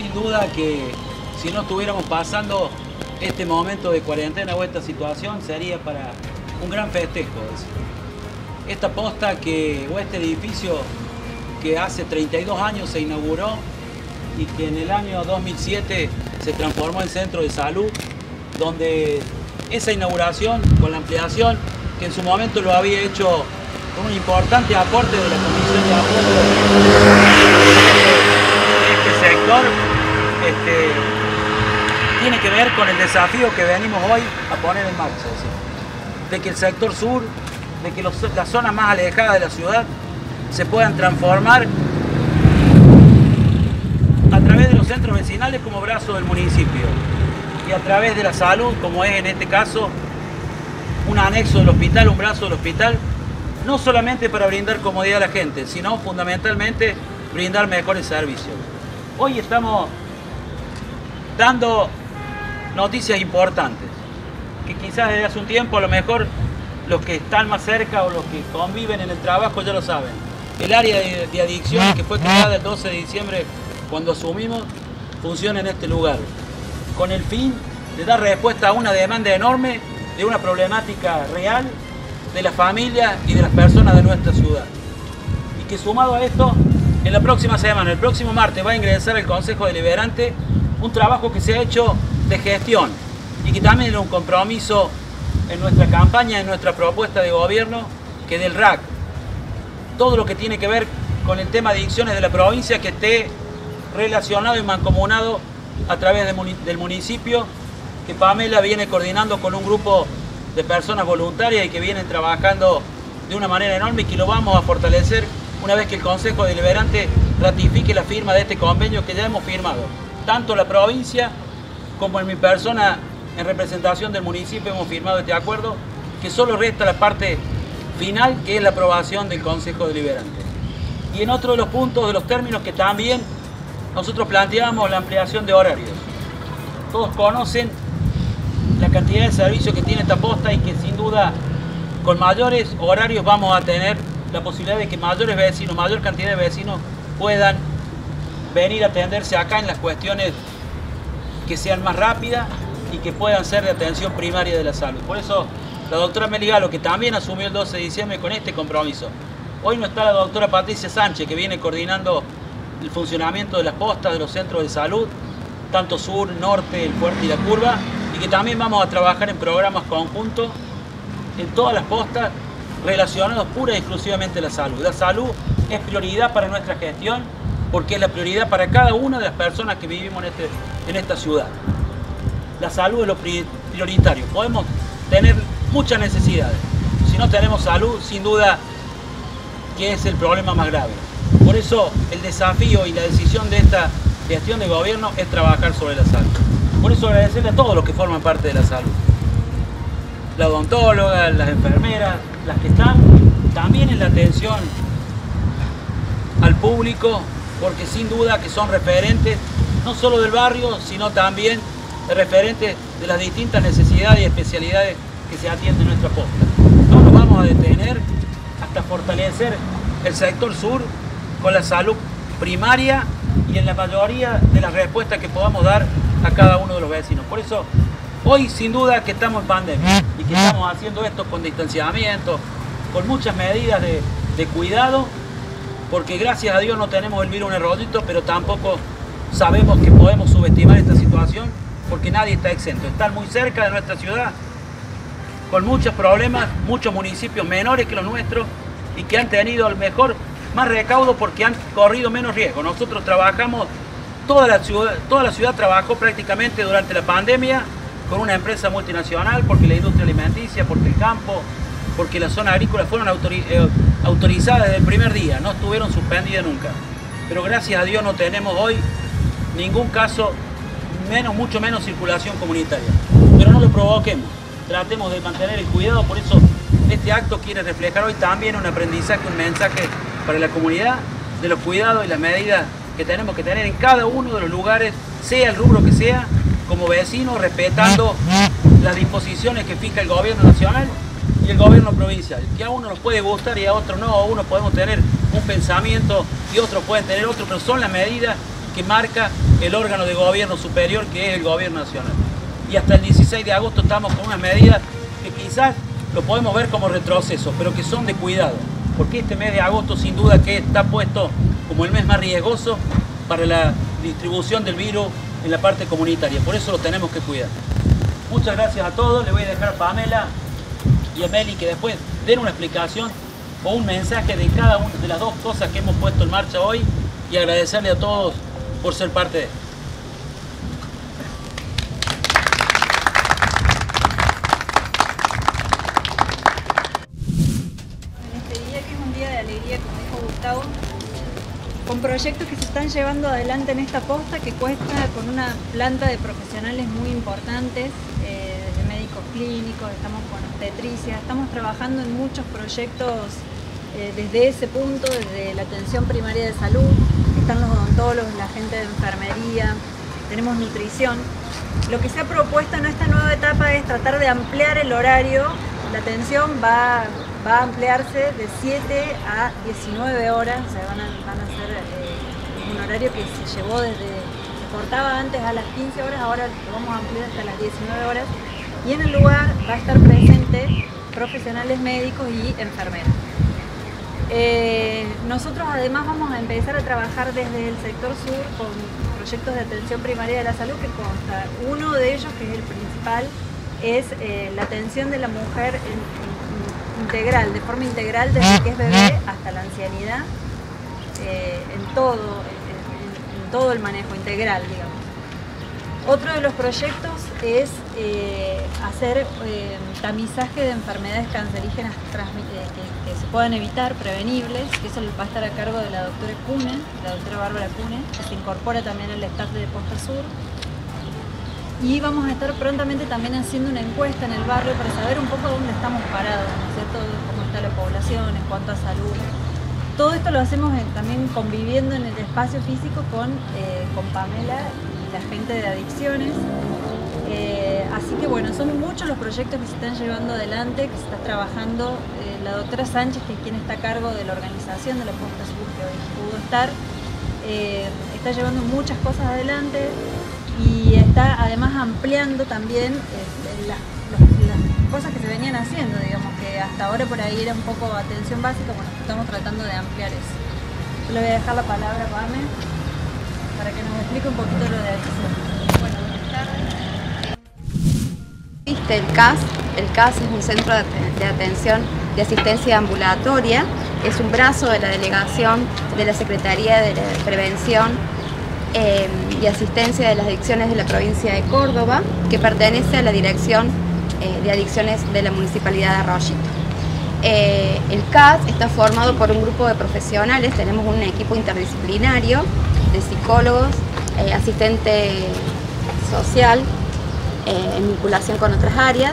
sin duda que si no estuviéramos pasando este momento de cuarentena o esta situación sería para un gran festejo. Esta posta o este edificio que hace 32 años se inauguró y que en el año 2007 se transformó en centro de salud, donde esa inauguración con la ampliación, que en su momento lo había hecho con un importante aporte de la Comisión de Apoyo de este sector, tiene que ver con el desafío que venimos hoy a poner en marcha, de que el sector sur, de que las zonas más alejadas de la ciudad se puedan transformar a través de los centros vecinales como brazo del municipio y a través de la salud, como es en este caso un anexo del hospital, un brazo del hospital, no solamente para brindar comodidad a la gente, sino fundamentalmente brindar mejores servicios. Hoy estamos dando noticias importantes, que quizás desde hace un tiempo a lo mejor los que están más cerca o los que conviven en el trabajo ya lo saben. El área de adicciones que fue creada el 12 de diciembre cuando asumimos funciona en este lugar, con el fin de dar respuesta a una demanda enorme de una problemática real de las familias y de las personas de nuestra ciudad. Y que sumado a esto, en la próxima semana, el próximo martes, va a ingresar al Consejo Deliberante un trabajo que se ha hecho de gestión y que también era un compromiso en nuestra campaña, en nuestra propuesta de gobierno, que del RAC, todo lo que tiene que ver con el tema de adicciones de la provincia, que esté relacionado y mancomunado a través del municipio, que Pamela viene coordinando con un grupo de personas voluntarias y que vienen trabajando de una manera enorme y que lo vamos a fortalecer una vez que el Consejo Deliberante ratifique la firma de este convenio que ya hemos firmado. Tanto la provincia como en mi persona, en representación del municipio, hemos firmado este acuerdo, que solo resta la parte final, que es la aprobación del Consejo Deliberante. Y en otro de los puntos, de los términos que también nosotros planteamos, la ampliación de horarios. Todos conocen la cantidad de servicios que tiene esta posta y que sin duda con mayores horarios vamos a tener la posibilidad de que mayores vecinos, mayor cantidad de vecinos puedan venir a atenderse acá en las cuestiones que sean más rápidas y que puedan ser de atención primaria de la salud. Por eso la doctora Meli Galo, que también asumió el 12 de diciembre con este compromiso. Hoy no está la doctora Patricia Sánchez, que viene coordinando el funcionamiento de las postas, de los centros de salud, tanto sur, norte, el Fuerte y la Curva, y que también vamos a trabajar en programas conjuntos en todas las postas relacionados pura y exclusivamente a la salud. La salud es prioridad para nuestra gestión porque es la prioridad para cada una de las personas que vivimos en esta ciudad. La salud es lo prioritario. Podemos tener muchas necesidades. Si no tenemos salud, sin duda que es el problema más grave. Por eso el desafío y la decisión de esta gestión de gobierno es trabajar sobre la salud. Por eso agradecerle a todos los que forman parte de la salud. La odontóloga, las enfermeras, las que están también en la atención al público, porque sin duda que son referentes no solo del barrio, sino también de referentes de las distintas necesidades y especialidades que se atienden en nuestra posta. No nos vamos a detener hasta fortalecer el sector sur con la salud primaria y en la mayoría de las respuestas que podamos dar a cada uno de los vecinos. Por eso, hoy sin duda que estamos en pandemia y que estamos haciendo esto con distanciamiento, con muchas medidas de cuidado, porque gracias a Dios no tenemos el virus en el rodito, pero tampoco sabemos que podemos subestimar esta situación, porque nadie está exento. Están muy cerca de nuestra ciudad, con muchos problemas, muchos municipios menores que los nuestros y que han tenido a lo mejor más recaudo porque han corrido menos riesgo. Nosotros trabajamos, toda la ciudad trabajó prácticamente durante la pandemia con una empresa multinacional, porque la industria alimenticia, porque el campo, porque la zona agrícola fueron autorizadas desde el primer día, no estuvieron suspendidas nunca. Pero gracias a Dios no tenemos hoy ningún caso, mucho menos circulación comunitaria. Pero no lo provoquemos, tratemos de mantener el cuidado. Por eso este acto quiere reflejar hoy también un aprendizaje, un mensaje para la comunidad de los cuidados y las medidas que tenemos que tener en cada uno de los lugares, sea el rubro que sea, como vecinos, respetando las disposiciones que fija el gobierno nacional y el gobierno provincial, que a uno nos puede gustar y a otro no, a uno podemos tener un pensamiento y otros pueden tener otro, pero son las medidas que marca el órgano de gobierno superior, que es el gobierno nacional. Y hasta el 16 de agosto estamos con unas medidas que quizás lo podemos ver como retroceso, pero que son de cuidado, porque este mes de agosto sin duda que está puesto como el mes más riesgoso para la distribución del virus en la parte comunitaria, por eso lo tenemos que cuidar. Muchas gracias a todos, le voy a dejar a Pamela y a Meli que después den una explicación o un mensaje de cada una de las dos cosas que hemos puesto en marcha hoy y agradecerle a todos por ser parte de esto. Con proyectos que se están llevando adelante en esta posta, que cuesta con una planta de profesionales muy importantes, desde médicos clínicos, estamos con obstetricia, estamos trabajando en muchos proyectos desde ese punto, desde la atención primaria de salud, están los odontólogos, la gente de enfermería, tenemos nutrición. Lo que se ha propuesto en esta nueva etapa es tratar de ampliar el horario. La atención va a ampliarse de 7 a 19 horas, o sea, van a ser un horario que se llevó desde, se cortaba antes a las 15 horas, ahora lo vamos a ampliar hasta las 19 horas. Y en el lugar va a estar presente profesionales médicos y enfermeras. Nosotros además vamos a empezar a trabajar desde el sector sur con proyectos de atención primaria de la salud que consta. Uno de ellos, que es el principal, es la atención de la mujer integral, de forma integral, desde que es bebé hasta la ancianidad, en todo el manejo integral, digamos. Otro de los proyectos es hacer tamizaje de enfermedades cancerígenas que se puedan evitar, prevenibles, que eso va a estar a cargo de la doctora Cune, la doctora Bárbara Cune, que se incorpora también al staff de Posta Sur. Y vamos a estar prontamente también haciendo una encuesta en el barrio para saber un poco dónde estamos parados, ¿no es cierto? Cómo está la población en cuanto a salud. Todo esto lo hacemos también conviviendo en el espacio físico con Pamela y la gente de adicciones. Así que bueno, son muchos los proyectos que se están llevando adelante, que se está trabajando. La doctora Sánchez, que es quien está a cargo de la organización de la Posta Sur, que hoy pudo estar, está llevando muchas cosas adelante. Y está además ampliando también las cosas que se venían haciendo, digamos, que hasta ahora por ahí era un poco atención básica, bueno, estamos tratando de ampliar eso. Yo le voy a dejar la palabra a Pame para que nos explique un poquito lo de adicción. Bueno, buenas tardes. ¿Viste el CAS? El CAS es un centro de atención de asistencia ambulatoria, es un brazo de la delegación de la Secretaría de Prevención y Asistencia de las Adicciones de la provincia de Córdoba, que pertenece a la Dirección de Adicciones de la Municipalidad de Arroyito. El CAS está formado por un grupo de profesionales, tenemos un equipo interdisciplinario de psicólogos, asistente social, en vinculación con otras áreas,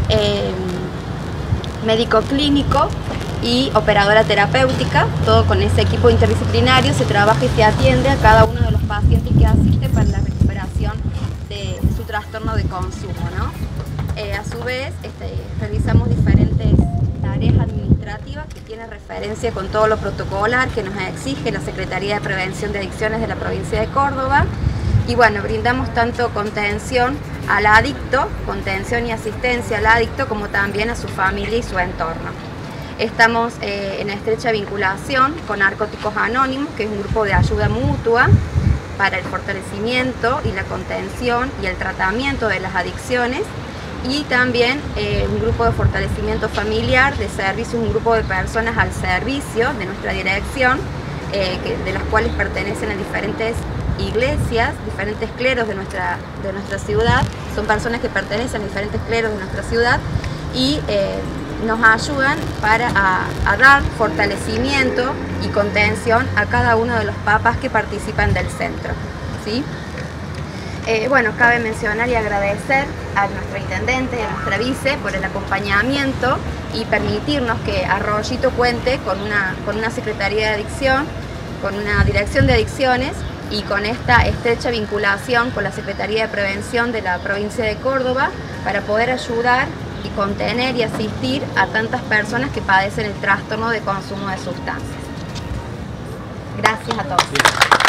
médico clínico y operadora terapéutica. Todo con ese equipo interdisciplinario se trabaja y se atiende a cada uno de los pacientes que asiste para la recuperación de su trastorno de consumo, ¿no? A su vez, realizamos diferentes tareas administrativas que tienen referencia con todo lo protocolar que nos exige la Secretaría de Prevención de Adicciones de la provincia de Córdoba. Y bueno, brindamos tanto contención al adicto, contención y asistencia al adicto, como también a su familia y su entorno. Estamos en estrecha vinculación con Narcóticos Anónimos, que es un grupo de ayuda mutua para el fortalecimiento y la contención y el tratamiento de las adicciones, y también un grupo de fortalecimiento familiar, de servicio, un grupo de personas al servicio de nuestra dirección, de las cuales pertenecen a diferentes iglesias, diferentes cleros de nuestra ciudad. Son personas que pertenecen a diferentes cleros de nuestra ciudad y nos ayudan a dar fortalecimiento y contención a cada uno de los papas que participan del centro, ¿sí? Bueno, cabe mencionar y agradecer a nuestro intendente y a nuestra vice por el acompañamiento y permitirnos que Arroyito cuente con una Secretaría de Adicción, con una Dirección de Adicciones y con esta estrecha vinculación con la Secretaría de Prevención de la provincia de Córdoba para poder ayudar y contener y asistir a tantas personas que padecen el trastorno de consumo de sustancias. Gracias a todos.